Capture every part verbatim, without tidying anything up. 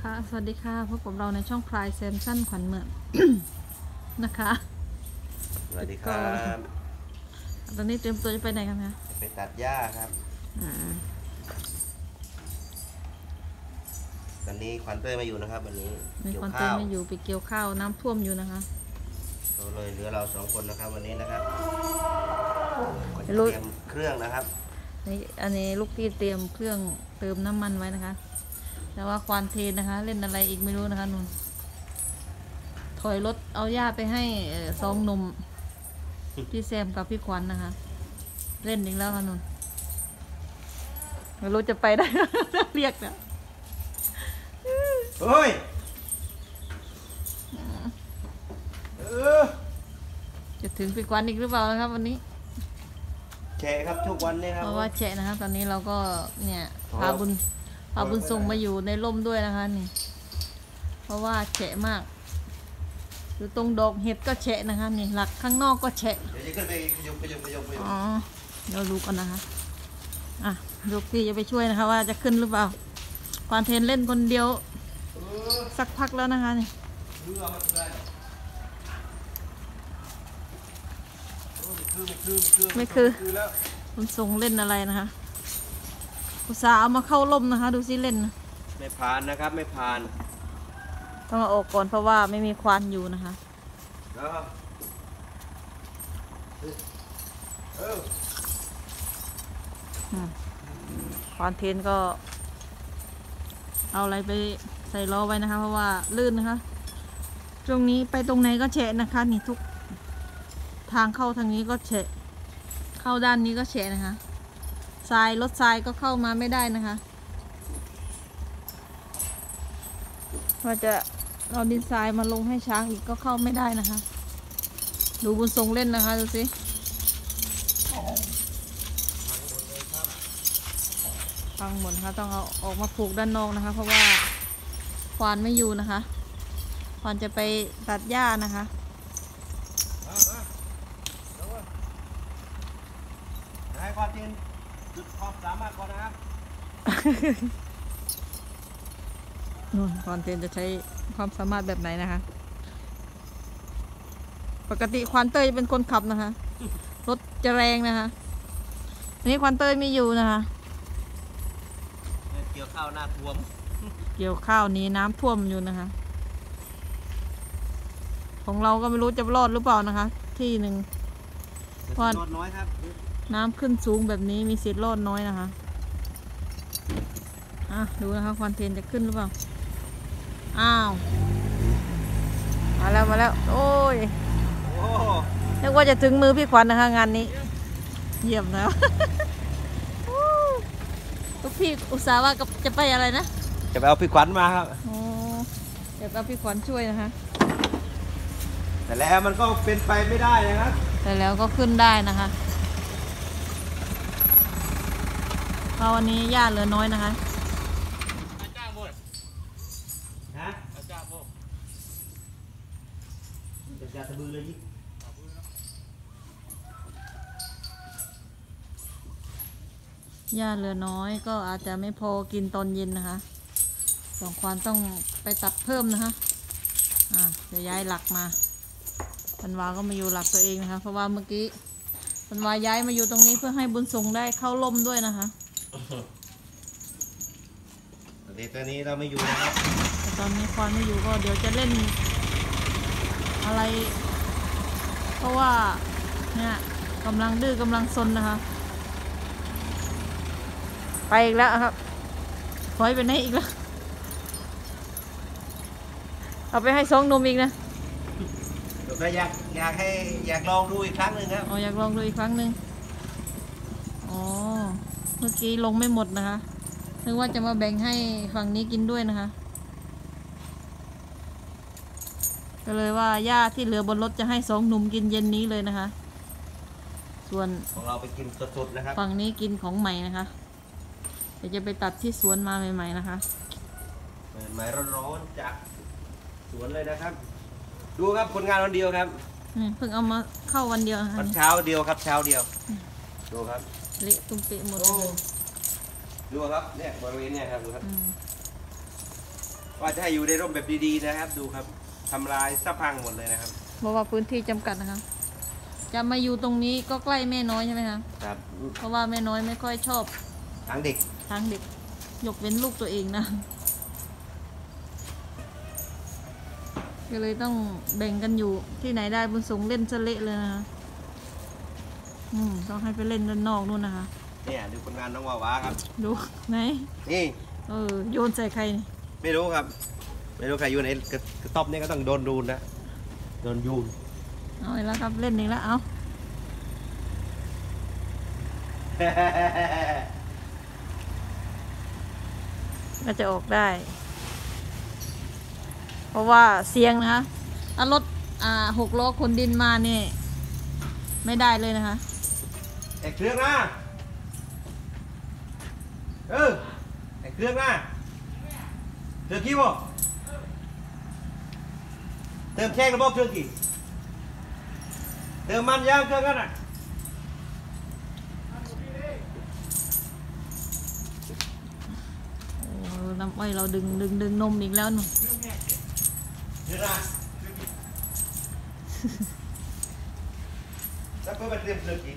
ค่ะสวัสดีค่ะพบกับเราในช่องพลายแซมสั้นขวัญเมือง นะคะสวัสดีครับตอนนี้เตรียมตัวจะไปไหนกันคะไปตัดหญ้าครับวันนี้ควันเต้ยมาอยู่นะครับวันนี้มีควันเต้ยไม่อยู่ไปเกี่ยวข้าวน้ำท่วมอยู่นะคะเราเลยเหลือเราสองคนนะครับวันนี้นะครับเตรียมเครื่องนะครับนี่อันนี้ลูกพี่เตรียมเครื่องเติมน้ำมันไว้นะคะแต่ว่าควานเทนนะคะเล่นอะไรอีกไม่รู้นะคะนุ่นถอยรถเอาหญ้าไปให้สองหนุ่มพี่แซมกับพี่ขวัญ นะคะเล่นอีกแล้วค่ะนุ่นไม่รู้จะไปได้ เรียกนะเฮ้ยจะถึงพี่ขวัญอีกหรือเปล่านะครับวันนี้แฉะครับทุกวันนี่ครับเพราะว่าแฉะนะคะตอนนี้เราก็เนี่ยพาบุญพาบุญส่งมาอยู่ในร่มด้วยนะคะนี่เพราะว่าแฉะมากอยู่ตรงดอกเห็ดก็แฉะนะคะนี่หลักข้างนอกก็แฉะเดี๋ยวจะขึ้นไปขยุบขยุบขยุบขยุบอ๋อเราดูกันนะคะอ่ะลูกพี่จะไปช่วยนะคะว่าจะขึ้นหรือเปล่าควานเทนเล่นคนเดียวสักพักแล้วนะคะนี่ไม่คือคุณส่งเล่นอะไรนะคะอุตส่าห์เอามาเข้าร่มนะคะดูสิเล่นนะไม่ผ่านนะครับไม่ผ่านต้องเอาออกก่อนเพราะว่าไม่มีควันอยู่นะคะควานเทนก็เอาอะไรไปใส่ล้อไว้นะคะเพราะว่าลื่นนะคะตรงนี้ไปตรงไหนก็แฉะนะคะนี่ทุกทางเข้าทางนี้ก็แฉะเข้าด้านนี้ก็แฉะนะคะทรายรถทรายก็เข้ามาไม่ได้นะคะว่าจะเอาดินทรายมาลงให้ช้างอีกก็เข้าไม่ได้นะคะดูบุญทรงเล่นนะคะดูสิฟังหมดนะคะต้องเอาออกมาผูกด้านนอกนะคะเพราะว่าควานไม่อยู่นะคะควานจะไปตัดหญ้านะคะให้ควานเทนจุดความสามารถก่อนนะครับนู่นควานเทนจะใช้ความสามารถแบบไหนนะคะปกติควานเตยเป็นคนขับนะคะรถจะแรงนะคะอันนี้ควานเตยไม่อยู่นะคะเกี่ยวข้าวหน้าท่วมเกี่ยวข้าวนี้น้ำท่วมอยู่นะคะของเราก็ไม่รู้จะรอดหรือเปล่านะคะที่หนึ่งเพราะน้อยครับน้ำขึ้นสูงแบบนี้มีสิทธิ์รอดน้อยนะคะอ่ะดูนะคะควานเทนจะขึ้นหรือเปล่าอ้าวมาแล้วมาแล้วโอ้ยนึกว่าจะถึงมือพี่ขวัญนะคะงานนี้เยี่ยมแล้วลูกพี่อุตส่าห์ว่าจะไปอะไรนะจะไปเอาพี่ขวัญมาครับโอ้เดี๋ยวเอาพี่ขวัญช่วยนะคะแต่แล้วมันก็เป็นไปไม่ได้นะครับแต่แล้วก็ขึ้นได้นะคะเพราะวันนี้หญ้าเหลือน้อยนะคะอาจารย์บุญฮะอาจารย์บุญอาจารย์ตะบือเลยยี่หญ้าเหลือน้อยก็อาจจะไม่พอกินตอนเย็นนะคะสองควานต้องไปตัดเพิ่มนะคะอ่าจะย้ายหลักมาปันวาก็มาอยู่หลักตัวเองนะคะเพราะว่าเมื่อกี้ปันวาย้ายมาอยู่ตรงนี้เพื่อให้บุญทรงได้เข้าร่มด้วยนะคะเดี๋ยวตอนนี้เราไม่อยู่นะครับแต่ตอนนี้ควานไม่อยู่ก็เดี๋ยวจะเล่นอะไรเพราะว่าเนี่ยกำลังดื้อกำลังซนนะคะไปอีกแล้วครับถอยไปไหนอีกแล้วเอาไปให้สองนมอีกนะเราอยากอยากให้อยากลองดูอีกครั้งหนึ่งครับอ๋ออยากลองดูอีกครั้งหนึ่งอ๋อเมื่อกี้ลงไม่หมดนะคะนึกว่าจะมาแบ่งให้ฝั่งนี้กินด้วยนะคะก็เลยว่าหญ้าที่เหลือบนรถจะให้สองหนุ่มกินเย็นนี้เลยนะคะส่วนของเราไปกินสดๆนะครับฝั่งนี้กินของใหม่นะคะเดี๋ยวจะไปตัดที่สวนมาใหม่ๆนะคะใหม่ร้อนๆจากสวนเลยนะครับดูครับผลงานวันเดียวครับเพิ่งเอามาเข้าวันเดียววันเช้าเดียวครับเช้าเดียวดูครับเละตุ้มเปะหมดเลยดูครับเนี่ยบริเวณเนี่ยครับดูครับว่าจะให้อยู่ในร่มแบบดีๆนะครับ ดูครับทำลายสะพังหมดเลยนะครับเพราะว่าพื้นที่จำกัดนะคะ จะมาอยู่ตรงนี้ก็ใกล้แม่น้อยใช่ไหมคะครับเพราะว่าแม่น้อยไม่ค่อยชอบทั้งเด็กทางเด็ก ยกเว้นลูกตัวเองนะ ก็เลยต้องแบ่งกันอยู่ที่ไหนได้บุญสงเล่นซะเละเลยนะคะอืมต้องให้ไปเล่นด้านนอกนู่นนะคะเนี่ยดูผลงานน้องวาวาครับดูไหนนี่เออโยนใส่ใครนี่ไม่รู้ครับ ไม่รู้ใครอยู่ในกระกระต๊อบนี่ก็ต้องโดนดูนนะโดนยูนเอาอีกแล้วครับเล่นอีกแล้วเอาก็จะออกได้ เพราะว่าเสียงนะคะถ้ารถอ่าหกล้อขนดินมาเนี่ยไม่ได้เลยนะคะไอ้เครื่องนะเออไอ้เครื่องนะเธอกี่บ่เติมแช่งระบบเครื่องกี่เติมมันยางเครื่องกันอ่ะโอ้น้ำอ้อยเราดึงดึงดึงนมอีกแล้วหนูเดี๋ยวนะแล้วเพื่อไปเตรียมเครื่องกี่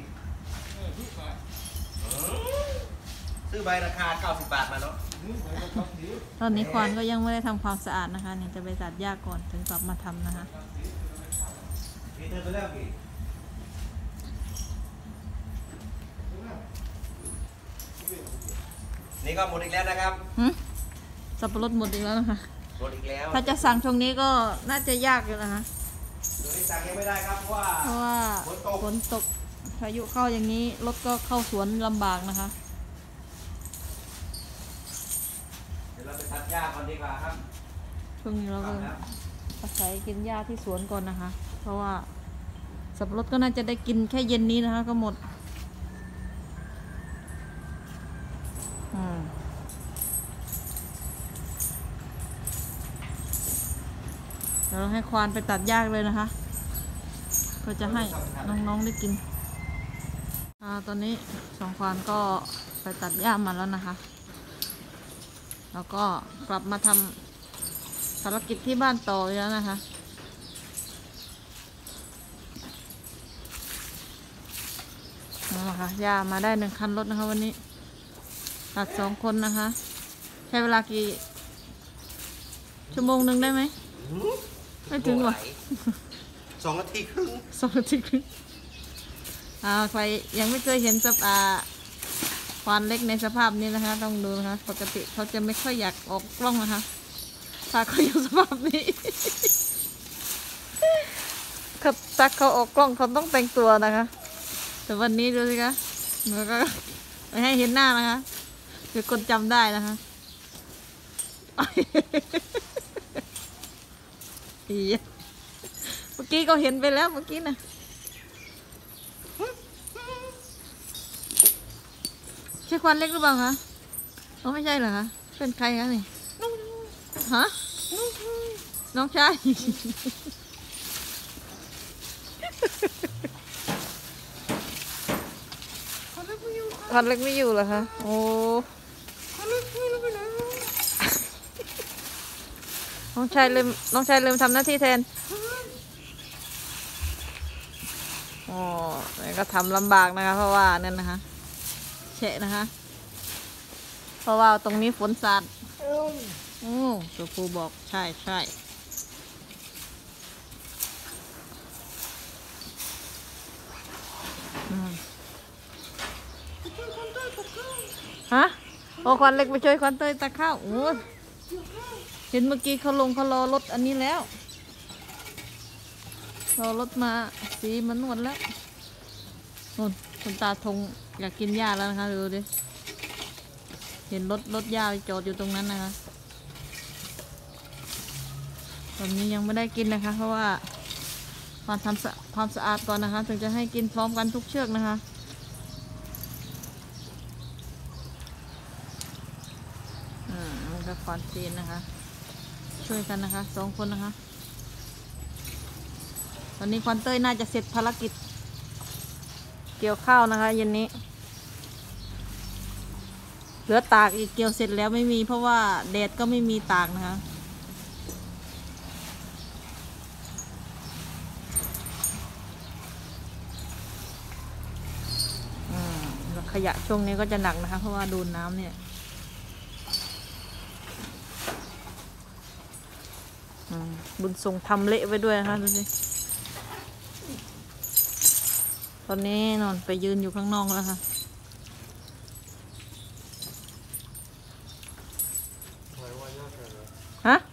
ซื้อใบราคาเก้าสิบบาทมาเนาะตอนนี้ควานก็ยังไม่ได้ทำความสะอาดนะคะเนี่ยจะไปตัดหญ้าก่อนถึงกลับมาทำนะคะกี่เติมไปแล้วกี่นี่ก็หมดอีกแล้วนะครับหึสับปะรดหมดอีกแล้วนะคะหมดอีกแล้วถ้าจะสั่งช่วงนี้ก็น่าจะยากอยู่นะคะเดี๋ยวนี้สั่งยังไม่ได้ครับเพราะว่าเพราะว่าฝนตกฝนตกพายุเข้าอย่างนี้รถก็เข้าสวนลำบากนะคะเดี๋ยวเราไปตัดหญ้าก่อนดีกว่าครับช่วงนี้เราครัก็บแล้วอาศัยกินหญ้าที่สวนก่อนนะคะ เพราะว่าสับปะรดก็น่าจะได้กินแค่เย็นนี้นะคะ ก็หมดอืมเดี๋ยวเราให้ควานไปตัดหญ้าเลยนะคะก็จะให้น้องๆได้กินอ่าตอนนี้สองควานก็ไปตัดหญ้ามาแล้วนะคะ แล้วก็กลับมาทำภารกิจที่บ้านต่ออีกแล้วนะคะนั่นแหละค่ะย่ามาได้หนึ่งคันรถนะคะวันนี้ตัดสองคนนะคะใช้เวลากี่ชั่วโมงหนึ่งได้ไหมไม่ถึงหรอสองนาทีครึ่งสองนาทีครึ่งอ่าใครยังไม่เคยเห็นสภาพควานเล็กในสภาพนี้นะคะ ต้องดูนะคะ ปกติเขาจะไม่ค่อยอยากออกกล้องนะคะถ้าเขาอยู่สภาพนี้ เขาถ้าเขาออกกล้องเขาต้องแต่งตัวนะคะ แต่วันนี้ดูสิคะหนูก็ไม่ให้เห็นหน้านะคะเดี๋ยวคนจำได้นะคะ อีเมื่อกี้ก็เห็นไปแล้วเมื่อกี้นะใช่ควันเล็กหรือเปล่าคะอ๋อไม่ใช่เหรอคะเป็นใครคะนี่ฮะน้องชายควันเล็กไม่อยู่เหรอคะโอ้น้องชายลืมน้องชายลืมทำหน้าที่แทนอ๋อก็ทำลำบากนะคะ เพราะว่านั่นนะคะเฉะนะคะ เพราะว่าตรงนี้ฝนสาดโอ้ตัวครูบอกใช่ใช่ฮะโอ้ควันเล็กไปช่วยควันเตยตะข้าวโอ้เห็นเมื่อกี้เขาลงเขารอรถอันนี้แล้วรอรถมาสีมันนวดแล้วนู่นคุณตาทงอยากกินหญ้าแล้วนะคะดูดิเห็นรถรถหญ้าจอดอยู่ตรงนั้นนะคะตอนนี้ยังไม่ได้กินนะคะ เพราะว่าความทำสะความสะอาดก่อนนะคะ ถึงจะให้กินพร้อมกันทุกเชือกนะคะอ่ามันก็ควานเทนนะคะ ช่วยกันนะคะสองคนนะคะตอนนี้ควานเต้ยน่าจะเสร็จภารกิจเกี่ยวข้าวนะคะเย็นนี้เหลือตากอีกเกี่ยวเสร็จแล้วไม่มีเพราะว่าแดดก็ไม่มีตากนะคะขยะช่วงนี้ก็จะหนักนะคะ เพราะว่าโดนน้ำเนี่ยอืมบุญทรงทำเละไปด้วยนะคะดูสิตอนนี้นอนไปยืนอยู่ข้างนอกแล้วค่ะฮะ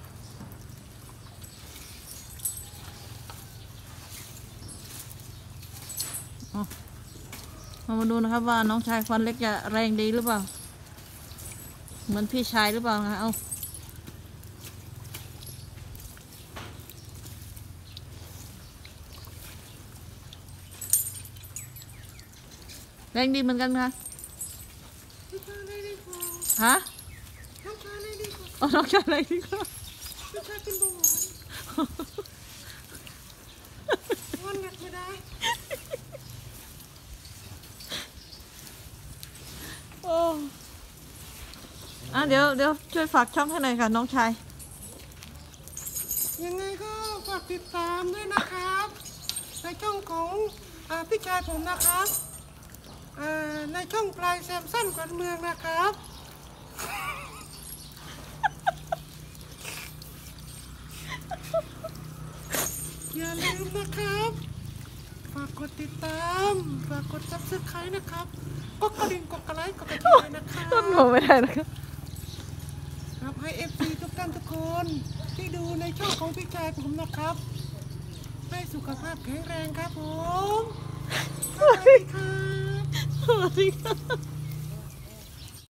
เรามาดูนะครับว่าน้องชายฟันเล็กจะแรงดีหรือเปล่าเหมือนพี่ชายหรือเปล่าคะเอาแรงดีเหมือนกันค่ะฮะอ๋อน้องชายอะไรดีกว่าน้องชายเป็นเบาหวานวันหนักไม่ได้โอ้อ่ะเดี๋ยวเดี๋ยวช่วยฝากช่องให้หน่อยค่ะน้องชายยังไงก็ฝากติดตามด้วยนะครับในช่องของอาพี่ชายผมนะครับอ่าในช่องปลายแซมสั้นขวัญเมืองนะครับ อย่าลืมนะครับฝากกดติดตามฝากกดซับสไครต์นะครับกดกระดิ่งกดกระไลค์กดกระดิ่งนะครับต้นโมไม่ได้นะคะครับให้เอฟซีทุกท่านทุกคนที่ดูในช่องของพี่ชายผมนะครับให้สุขภาพแข็งแรงครับผมสวัสดีครับสวัสดีค่ะ